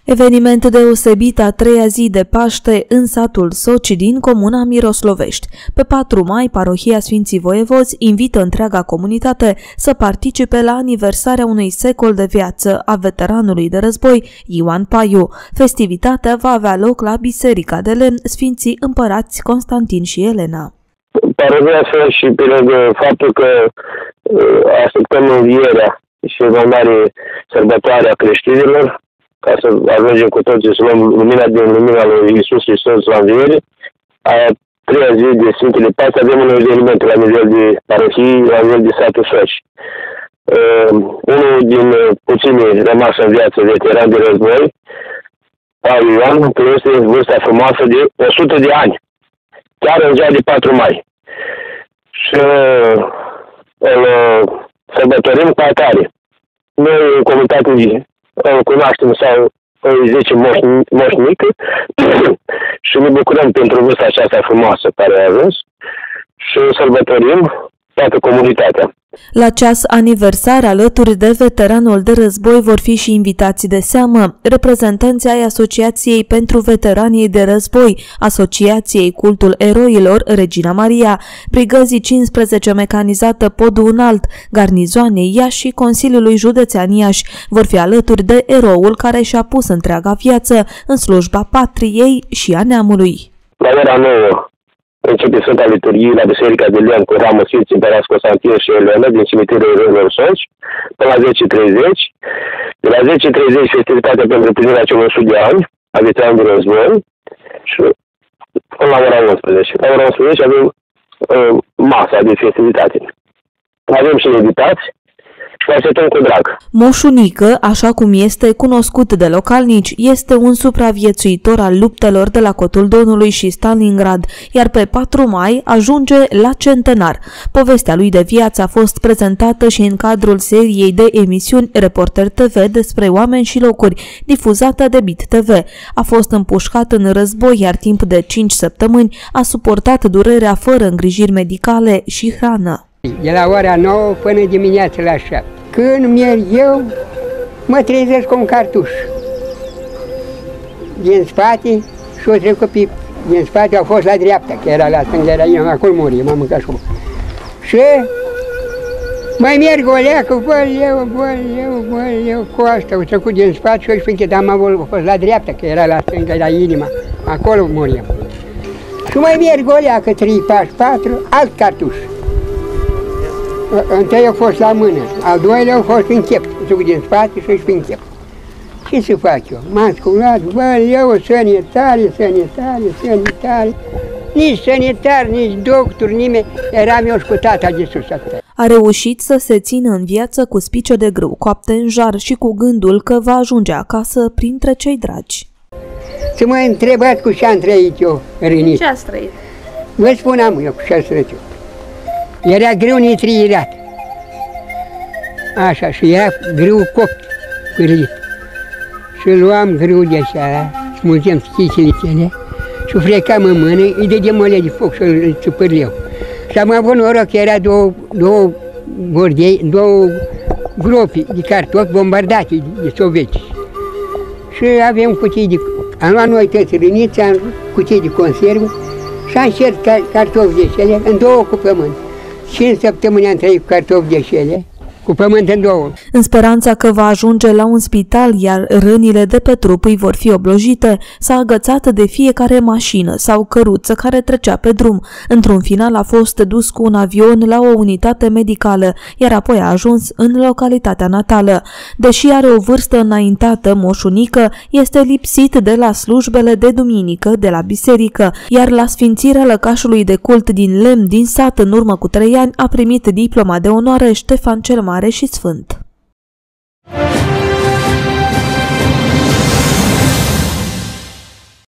Eveniment deosebit a treia zi de Paște în satul Soci din comuna Miroslovești. Pe 4 mai, parohia Sfinții Voievozi invită întreaga comunitate să participe la aniversarea unui secol de viață a veteranului de război Ioan Paiu. Festivitatea va avea loc la Biserica de Lemn Sfinții Împărați Constantin și Elena. Parohia și pe lângă faptul că așteptăm învierea și mai mare sărbătoarea creștinilor, ca să ajungem cu toții să luăm lumina din lumina lui Iisus Hristos la înviere. A treia zi de Sfintele Paște avem un eveniment la nivel de parohii, la nivel de satul Soci. Unul din puținii rămași în viață veterani de război, Paiu Ioan, este vârsta frumoasă de 100 de ani, chiar în ziua de 4 mai. Și îl sărbătorim ca atare. Noi, în comunitate, îl cunoaștem sau îi zicem moșnică și ne bucurăm pentru vârsta aceasta frumoasă care a ajuns și sărbătorim toată comunitatea. La ceas aniversar, alături de veteranul de război, vor fi și invitații de seamă, reprezentanții ai Asociației pentru Veteranii de Război, Asociației Cultul Eroilor Regina Maria, Brigăzii 15 mecanizată Podul Înalt, Garnizoanei Iași și Consiliului Județean Iași. Vor fi alături de eroul care și-a pus întreaga viață în slujba patriei și a neamului. La ora 9 începe Sfânta Liturghie la Biserica de Lemn cu ramul Sfinții Împărați Constantin și Elena din cimitirul Eroilor Soci până la 10:30. De la 10:30 festivitatea pentru împlinirea celor 100 de ani a veteranului de război și până la ora 11. La ora 11 avem masa de festivitate. Avem și invitați și așteptăm cu drag. Moșunică, așa cum este cunoscut de localnici, este un supraviețuitor al luptelor de la Cotul Donului și Stalingrad, iar pe 4 mai ajunge la centenar. Povestea lui de viață a fost prezentată și în cadrul seriei de emisiuni Reporter TV despre oameni și locuri, difuzată de Bit TV. A fost împușcat în război, iar timp de 5 săptămâni a suportat durerea fără îngrijiri medicale și hrană. De la ora 9 până dimineața la 7. Când merg eu, mă trezesc cu un cartuș. Din spate și o trecut pe... Din spate au fost la dreapta, că era la stânga, era eu, acolo murie, m-am mâncat și acolo. Și mai merg o leacă, băleu, cu asta, au trecut din spate și eu spun că dar am fost la dreapta, că era la stânga, era inima, acolo murie. Și mai merg o leacă, 3 pași, 4, alt cartuș. Întâi a fost la mână, al doilea a fost în chep, duc din spate și își în chep. Ce să fac eu? M-am sculat, eu sanitare, nici sanitar, nici doctor, nimeni, eram eu și cu tata de sus atâta. A reușit să se țină în viață cu spice de grâu coapte în jar și cu gândul că va ajunge acasă printre cei dragi. Să mă întrebați cu ce am trăit eu, rănit. Ce ați trăit? Vă spuneam eu cu ce ați trăit eu. Era grâu nitriirat. Așa, și era grâu copt, pârlit. Și luam grâu de așa, smulgeam schicile și o frecam în mână, îi dădeam o lea de foc și îl țupârleau. Și am avut noroc că era două gropi de cartofi bombardate de sovietici. Și aveam cutii de... Am luat noi toți răniți, am cutii de conservă și am șert cartofi de cele în 2 cu pământ. 5 săptămâni am trăit cu cartofi de șele, cu pământ în 2. În speranța că va ajunge la un spital, iar rănile de pe trup îi vor fi oblojite, s-a agățat de fiecare mașină sau căruță care trecea pe drum. Într-un final a fost dus cu un avion la o unitate medicală, iar apoi a ajuns în localitatea natală. Deși are o vârstă înaintată, moșunică, este lipsit de la slujbele de duminică de la biserică, iar la sfințirea lăcașului de cult din Lemn din sat în urmă cu 3 ani a primit diploma de onoare Ștefan cel Mare și Sfânt.